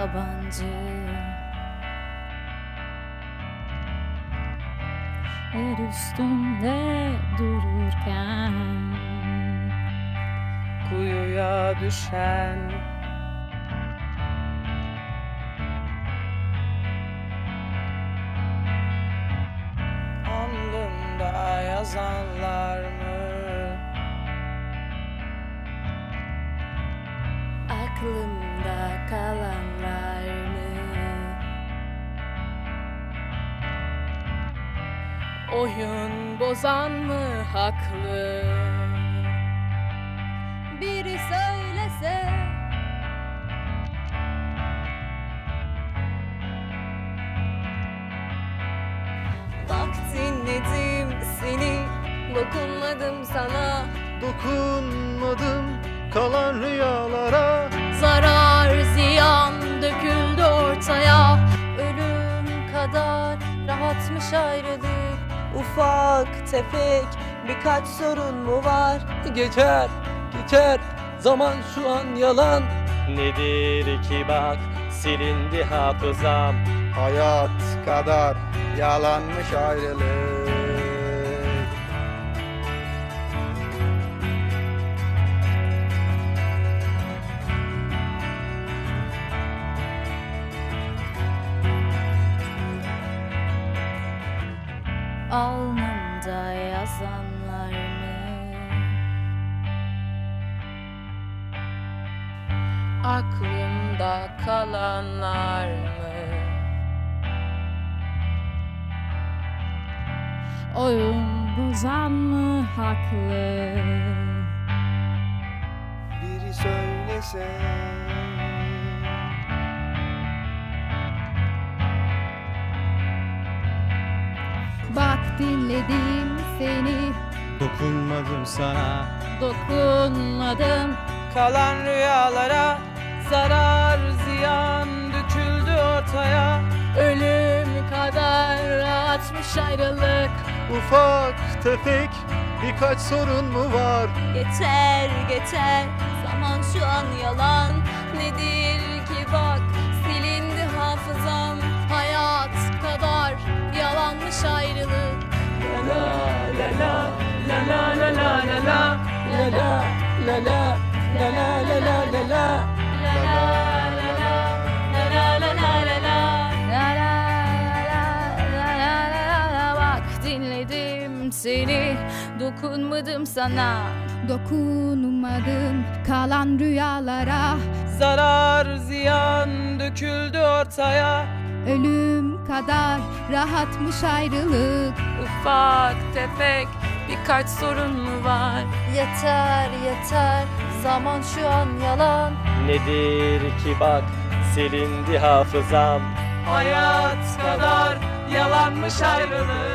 yabancı. Yer üstünde dururken kuyuya düşen alnında yazanlar mı? Aklımda kalanlar mı? Oyun bozan mı haklı? Biri söylese. Bak dinledim seni, dokunmadım sana. Dokunmadım kalan rüyalara. Zarar ziyan döküldü ortaya. Ölüm kadar rahatmış ayrılık. Ufak tefek birkaç sorun mu var? Geçer, geçer, zaman şu an yalan. Nedir ki bak, silindi hafızam. Hayat kadar yalanmış ayrılık. Alnımda yazanlar mı? Aklımda kalanlar mı? Oyun bozan mı haklı? Biri söylese. Bak dinledim seni, Dokunmadım sana. dokunmadım. Kalan rüyalara zarar ziyan döküldü ortaya. Ölüm kadar rahatmış ayrılık. Ufak tefek birkaç sorun mu var? Geçer geçer zaman şu an yalan. Nedir ki bak silindi hafızam. Hayat kadar yalanmış ayrılık. La la la la la la la la la la la la la la la la la la la. La la la la la la la la la. La la la la la la. Bak dinledim seni, dokunmadım sana. Dokunmadım kalan rüyalara. Zarar ziyan döküldü ortaya. Ölüm kadar rahatmış ayrılık. Ufak tefek birkaç sorun mu var? Yeter yeter zaman şu an yalan. Nedir ki bak, silindi hafızam. Hayat kadar yalanmış ayrılık.